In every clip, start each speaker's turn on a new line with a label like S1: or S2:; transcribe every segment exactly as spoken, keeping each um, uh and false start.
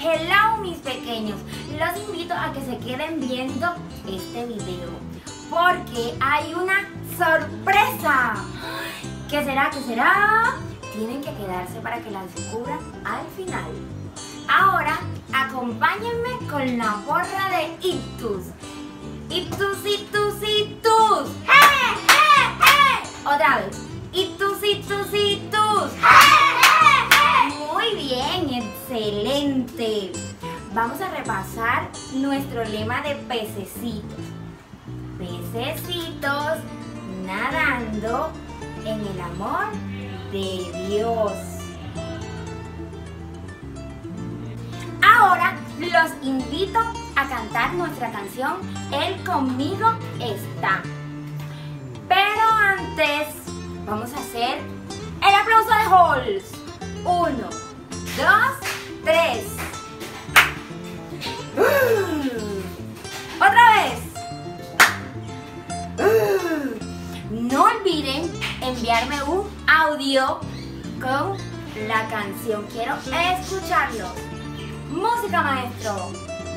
S1: Hello mis pequeños, los invito a que se queden viendo este video porque hay una sorpresa. ¿Qué será? ¿Qué será? Tienen que quedarse para que la descubran al final. Ahora acompáñenme con la porra de Ictus. Ictus, Ictus, Ictus. ¡Eh, eh, eh! Otra vez. Ictus, Ictus, Ictus. ¡Eh, eh, eh! Muy bien, excelente. Vamos a repasar nuestro lema de pececitos. Pececitos nadando en el amor de Dios. Ahora los invito a cantar nuestra canción Él conmigo está. Pero antes vamos a hacer el aplauso de Halls. Uno, dos, tres. Otra vez. No olviden enviarme un audio con la canción. Quiero escucharlo. Música, maestro.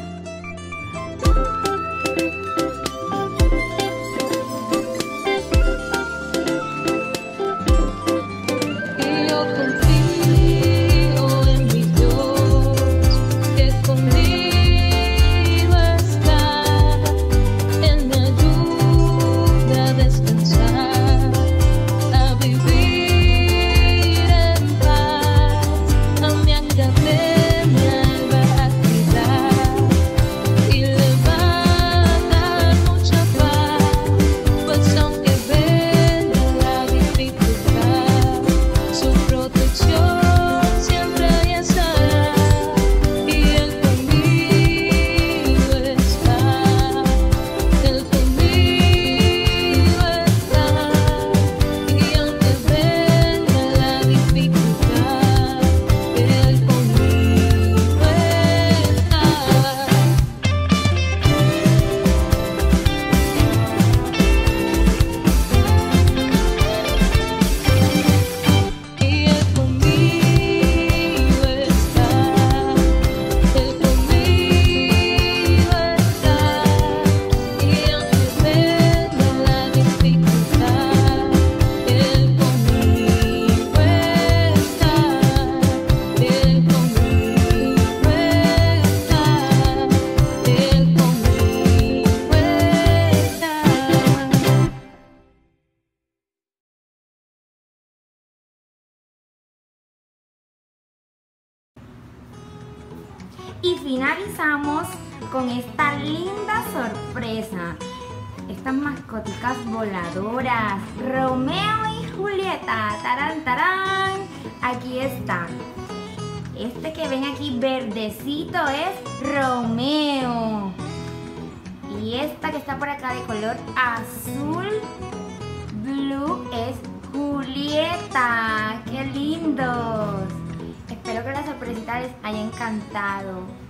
S1: Y finalizamos con esta linda sorpresa. Estas mascoticas voladoras, Romeo y Julieta. Tarán, tarán. Aquí están. Este que ven aquí verdecito es Romeo. Y esta que está por acá de color azul, blue, es Julieta. ¡Qué lindos! Espero que la sorpresita les haya encantado.